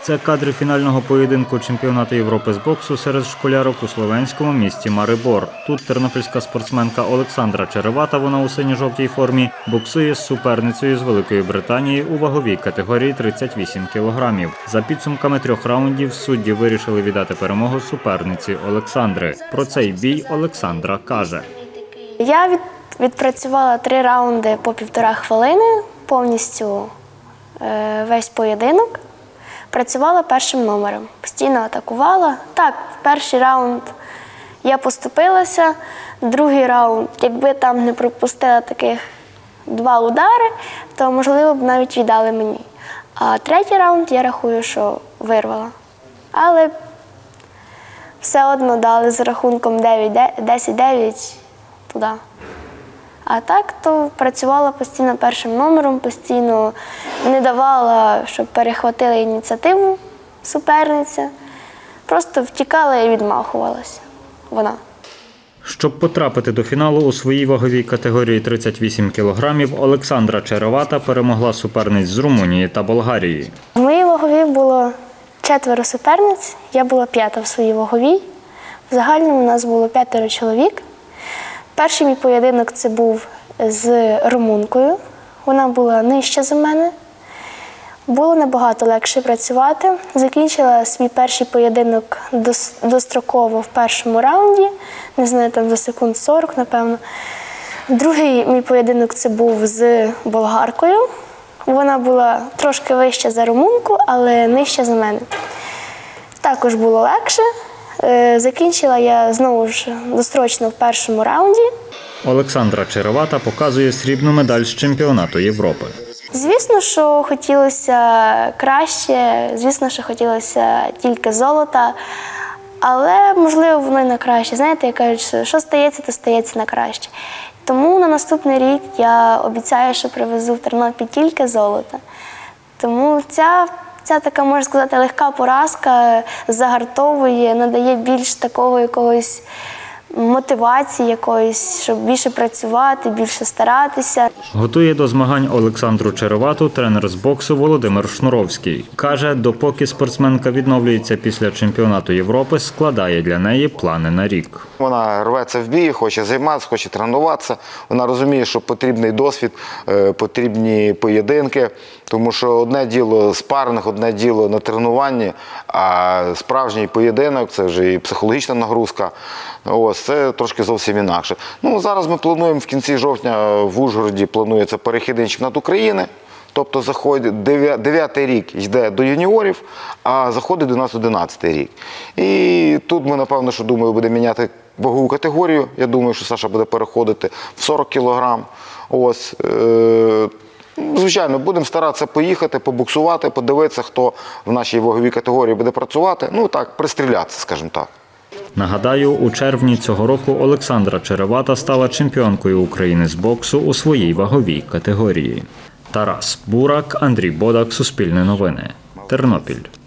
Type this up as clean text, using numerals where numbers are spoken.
Це кадри фінального поєдинку чемпіонату Європи з боксу серед школярок у словенському місті Марибор. Тут тернопільська спортсменка Олександра Черевата, вона у синьо-жовтій формі, боксує з суперницею з Великої Британії у ваговій категорії 38 кілограмів. За підсумками 3 раундів судді вирішили віддати перемогу суперниці Олександри. Про цей бій Олександра каже. Я відпрацювала 3 раунди по 1,5 хвилини, повністю весь поєдинок. Працювала першим номером, постійно атакувала. Так, в перший раунд я поступилася, другий раунд, якби там не пропустила таких 2 удари, то, можливо, б навіть віддали мені. А третій раунд, я рахую, що вирвала. Але все одно дали з рахунком 10-9 туди. А так, то працювала постійно першим номером, постійно не давала, щоб перехватила ініціативу суперниця. Просто втікала і відмахувалася вона. Щоб потрапити до фіналу у своїй ваговій категорії 38 кілограмів, Олександра Черевата перемогла суперниць з Румунії та Болгарії. В моїй ваговій було 4 суперниць, я була 5-та в своїй ваговій. В загальному у нас було 5 чоловік. Перший мій поєдинок це був з румункою. Вона була нижча за мене. Було набагато легше працювати. Закінчила свій перший поєдинок достроково в першому раунді. Не знаю, там за секунд 40, напевно. Другий мій поєдинок це був з болгаркою. Вона була трошки вища за румунку, але нижча за мене. Також було легше. Закінчила я знову ж дострочно в першому раунді. Олександра Черевата показує срібну медаль з чемпіонату Європи. Звісно, що хотілося краще, звісно, що хотілося тільки золота, але, можливо, воно й на краще. Знаєте, як кажуть, що стається, то стається на краще. Тому на наступний рік я обіцяю, що привезу в Тернопіль тільки золото. Тому ця така, можна сказати, легка поразка загартовує, надає більш такого якогось мотивації якоїсь, щоб більше працювати, більше старатися. Готує до змагань Олександру Черевату тренер з боксу Володимир Шнуровський. Каже, допоки спортсменка відновлюється після чемпіонату Європи, складає для неї плани на рік. Вона рветься в бій, хоче займатися, хоче тренуватися. Вона розуміє, що потрібний досвід, потрібні поєдинки. Тому що одне діло спаринг, одне діло на тренуванні, а справжній поєдинок – це вже і психологічна нагрузка. Ось, це трошки зовсім інакше. Ну, зараз ми плануємо в кінці жовтня в Ужгороді планується перехідний чемпіонат України. Тобто 9-й рік йде до юніорів, а заходить до нас 11-й рік. І тут ми, напевно, що думаю, будемо міняти вагову категорію. Я думаю, що Саша буде переходити в 40 кілограм. Ось. Звичайно, будемо старатися поїхати, побоксувати, подивитися, хто в нашій ваговій категорії буде працювати. Ну так, пристрілятися, скажімо так. Нагадаю, у червні цього року Олександра Черевата стала чемпіонкою України з боксу у своїй ваговій категорії. Тарас Бурак, Андрій Бодак, Суспільне новини. Тернопіль.